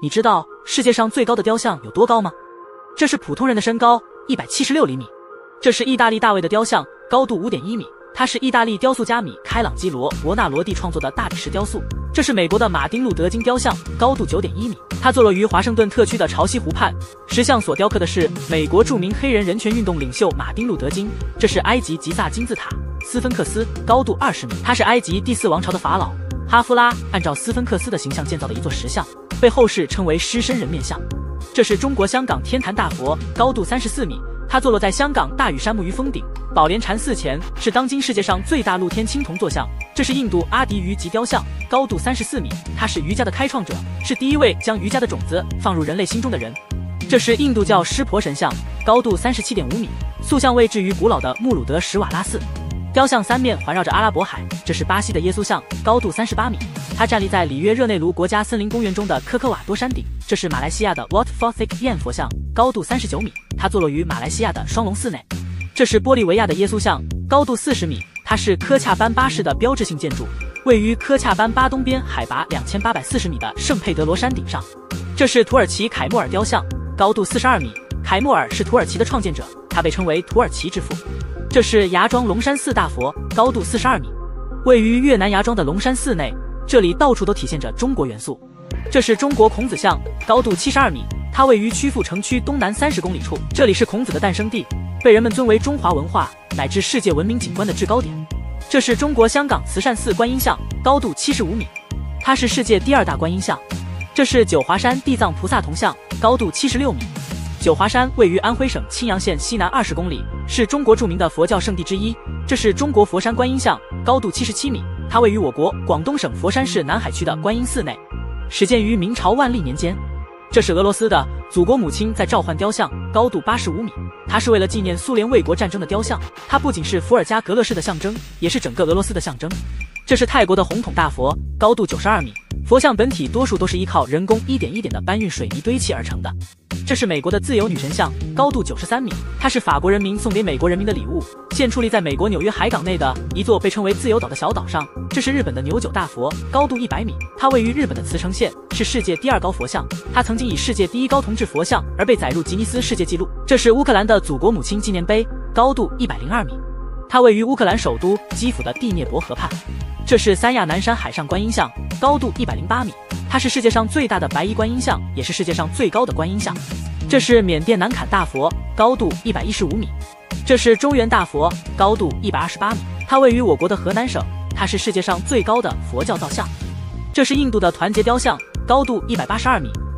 你知道世界上最高的雕像有多高吗？这是普通人的身高176厘米。这是意大利大卫的雕像，高度5.1米。它是意大利雕塑家米开朗基罗·伯纳罗蒂创作的大理石雕塑。这是美国的马丁路德金雕像，高度9.1米。它坐落于华盛顿特区的潮汐湖畔。石像所雕刻的是美国著名黑人人权运动领袖马丁路德金。这是埃及吉萨金字塔，斯芬克斯，高度20米。它是埃及第4王朝的法老哈夫拉按照斯芬克斯的形象建造的一座石像，被后世称为狮身人面像。这是中国香港天坛大佛，高度34米。它坐落在香港大屿山木鱼峰顶，宝莲禅寺前，是当今世界上最大露天青铜坐像。这是印度阿迪瑜吉雕像，高度34米。他是瑜伽的开创者，是第一位将瑜伽的种子放入人类心中的人。这是印度教湿婆神像，高度37.5米。塑像位置于古老的穆鲁德什瓦拉寺。雕像三面环绕着阿拉伯海。这是巴西的耶稣像，高度38米。它站立在里约热内卢国家森林公园中的科科瓦多山顶。这是马来西亚的 Wat Phothic Yen 佛像，高度39米。它坐落于马来西亚的双龙寺内。这是玻利维亚的耶稣像，高度40米。它是科恰班巴市的标志性建筑，位于科恰班巴东边海拔2840米的圣佩德罗山顶上。这是土耳其凯莫尔雕像，高度42米。凯莫尔是土耳其的创建者，他被称为土耳其之父。这是芽庄龙山寺大佛，高度42米，位于越南芽庄的龙山寺内，这里到处都体现着中国元素。这是中国孔子像，高度72米，它位于曲阜城区东南30公里处，这里是孔子的诞生地，被人们尊为中华文化乃至世界文明景观的制高点。这是中国香港慈善寺观音像，高度75米，它是世界第2大观音像。这是九华山地藏菩萨铜像，高度76米。九华山位于安徽省青阳县西南20公里，是中国著名的佛教圣地之一。这是中国佛山观音像，高度77米，它位于我国广东省佛山市南海区的观音寺内，始建于明朝万历年间。这是俄罗斯的祖国母亲在召唤雕像，高度85米，它是为了纪念苏联卫国战争的雕像，它不仅是伏尔加格勒市的象征，也是整个俄罗斯的象征。这是泰国的红筒大佛，高度92米，佛像本体多数都是依靠人工一点一点的搬运水泥堆砌而成的。这是美国的自由女神像，高度93米，它是法国人民送给美国人民的礼物，现矗立在美国纽约海港内的一座被称为自由岛的小岛上。这是日本的牛九大佛，高度100米，它位于日本的茨城县，是世界第2高佛像，它曾经以世界第1高铜制佛像而被载入吉尼斯世界纪录。这是乌克兰的祖国母亲纪念碑，高度102米，它位于乌克兰首都基辅的第聂伯河畔。这是三亚南山海上观音像，高度108米，它是世界上最大的白衣观音像，也是世界上最高的观音像。这是缅甸南坎大佛，高度115米。这是中原大佛，高度128米，它位于我国的河南省，它是世界上最高的佛教造像。这是印度的团结雕像，高度182米，